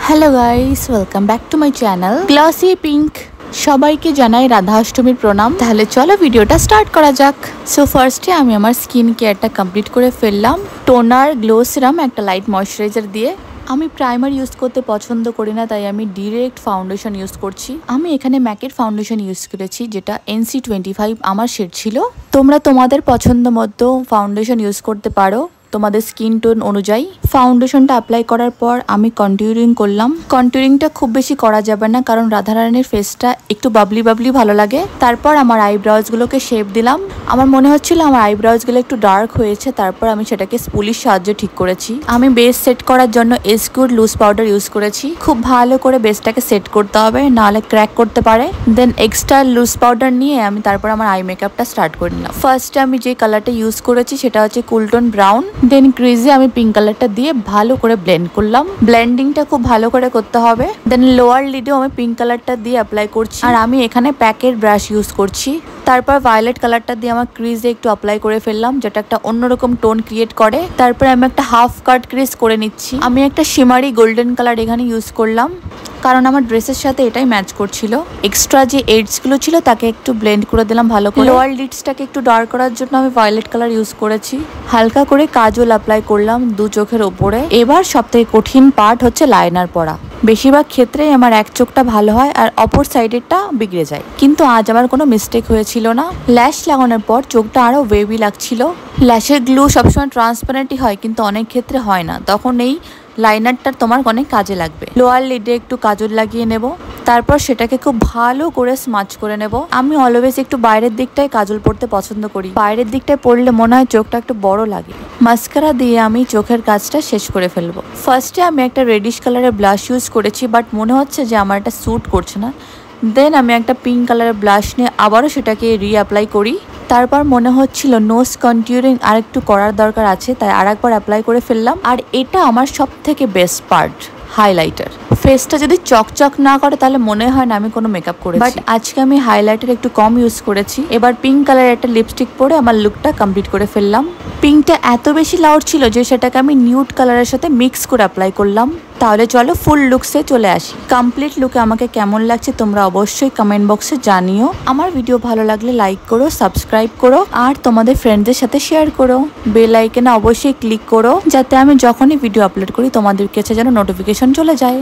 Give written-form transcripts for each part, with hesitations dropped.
Hello guys, welcome back to my channel glossy pink. সবাইকে জানাই রাধা অষ্টমীর প্রণাম। তাহলে চলো ভিডিওটা স্টার্ট করা যাক। সো ফার্স্টে আমি আমার স্কিন কেয়ারটা কমপ্লিট করে ফেললাম টোনার, গ্লো সিরাম, একটা লাইট ময়শ্চারাইজার দিয়ে। আমি প্রাইমার ইউজ করতে পছন্দ করি না, তাই আমি ডিরেক্ট ফাউন্ডেশন ইউজ করছি। আমি এখানে ম্যাকের ফাউন্ডেশন ইউজ করেছি, যেটা NC25 আমার শেড ছিল। তোমরা তোমাদের পছন্দ মতো ফাউন্ডেশন ইউজ করতে পারো তোমাদের স্কিন টোন অনুযায়ী। ফাউন্ডেশনটা অ্যাপ্লাই করার পর আমি কন্ট্যুরিং করলাম। কন্ট্যুরিংটা খুব বেশি করা যাবে না, কারণ রাধারানীর ফেসটা একটু বাবলি বাবলি ভালো লাগে। তারপর আমার আইব্রাউজগুলোকে শেপ দিলাম। আমার মনে হচ্ছিল আমার আইব্রাউজগুলো একটু ডার্ক হয়েছে, তারপর আমি সেটাকে স্পুলির সাহায্যে ঠিক করেছি। আমি বেস সেট করার জন্য এসকিউড লুজ পাউডার ইউজ করেছি। খুব ভালো করে বেসটাকে সেট করতে হবে, নাহলে ক্র্যাক করতে পারে। দেন এক্সট্রা লুজ পাউডার নিয়ে আমি তারপর আমার আই মেকআপটা স্টার্ট করে নিলাম। ফার্স্টে আমি যে কালারটা ইউজ করেছি সেটা হচ্ছে কুলটোন ব্রাউন। দেন ক্রিজে আমি পিঙ্ক কালারটা দিয়ে ভালো করে ব্লেন্ড করলাম। ব্লেন্ডিংটা খুব ভালো করে করতে হবে। দেন লোয়ার লিডেও আমি পিঙ্ক কালারটা দিয়ে অ্যাপ্লাই করছি, আর আমি এখানে প্যাকের ব্রাশ ইউজ করছি। তারপর ভায়োলেট কালারটা দিয়ে আমার ক্রিজে একটু অ্যাপ্লাই করে ফেললাম, যেটা একটা অন্যরকম টোন ক্রিয়েট করে। তারপর আমি একটা হাফ কাট ক্রিজ করে নিচ্ছি। আমি একটা শিমারি গোল্ডেন কালার এখানে ইউজ করলাম, কারণ আমার ড্রেসের সাথে এটাই ম্যাচ করছিল। এক্সট্রা যে এডসগুলো ছিল তাকে একটু ব্লেন্ড করে দিলাম ভালো করে। লোয়ার লিডসটাকে একটু ডার্ক করার জন্য আমি ভায়োলেট কালার ইউজ করেছি। হালকা করে কাজল অ্যাপ্লাই করলাম দু চোখের ওপরে। এবার সবথেকে কঠিন পার্ট হচ্ছে লাইনার পরা। বেশিরভাগ ক্ষেত্রেই আমার এক চোখটা ভালো হয় আর অপর সাইডেরটা বিগড়ে যায়, কিন্তু আজ আমার কোনো মিস্টেক হয়েছিল না। ল্যাশ লাগানোর পর চোখটা আরো ওয়েভি লাগছিল। ল্যাশের গ্লু সবসময় ট্রান্সপারেন্টই হয়, কিন্তু অনেক ক্ষেত্রে হয় না, তখন এই লাইনারটা তোমার অনেক কাজে লাগবে। লোয়ার লিডে একটু কাজল লাগিয়ে নেব, তারপর সেটাকে খুব ভালো করে স্মাচ করে নেব। আমি অলওয়েজ একটু বাইরের দিকটায় কাজল পরতে পছন্দ করি। বাইরের দিকটায় পরলে মনে হয় চোখটা একটু বড় লাগে। মাস্কারা দিয়ে আমি চোখের কাজটা শেষ করে ফেলবো। ফার্স্টে আমি একটা রেডিশ কালারের ব্লাশ ইউজ করেছি, বাট মনে হচ্ছে যে আমার এটা স্যুট করছে না। দেন আমি একটা পিঙ্ক কালারের ব্লাশ নিয়ে আবারও সেটাকে রিঅ্যাপ্লাই করি। তারপর মনে হচ্ছিল নোজ কন্ট্যুরিং আর একটু করার দরকার আছে, তাই আরেকবার অ্যাপ্লাই করে ফেললাম। আর এটা আমার সব থেকে বেস্ট পার্ট, হাইলাইটার। ফেসটা যদি চকচক না করে তাহলে মনে হয় না আমি কোনো মেকআপ করেছি। বাট আজকে আমি হাইলাইটার একটু কম ইউজ করেছি। এবার পিঙ্ক কালারের একটা লিপস্টিক পরে আমার লুকটা কমপ্লিট করে ফেললাম। পিঙ্কটা এত বেশি লাউড ছিল যে সেটাকে আমি নিউড কালারের সাথে মিক্স করে অ্যাপ্লাই করলাম। তাহলে চলো ফুল লুকসে চলে আসি। কমপ্লিট লুকে আমাকে কেমন লাগছে তোমরা অবশ্যই কমেন্ট বক্সে জানিও। আমার ভিডিও ভালো লাগলে লাইক করো, সাবস্ক্রাইব করো, আর তোমাদের ফ্রেন্ডদের সাথে শেয়ার করো। বেল আইকনে অবশ্যই ক্লিক করো, যাতে আমি যখনই ভিডিও আপলোড করি তোমাদের কাছে যেন নোটিফিকেশন চলে যায়।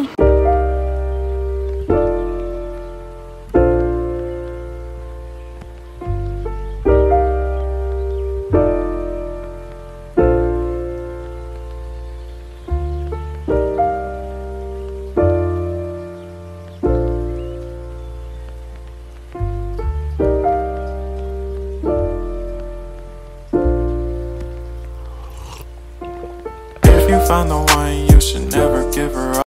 If you find the one, you should never give her up.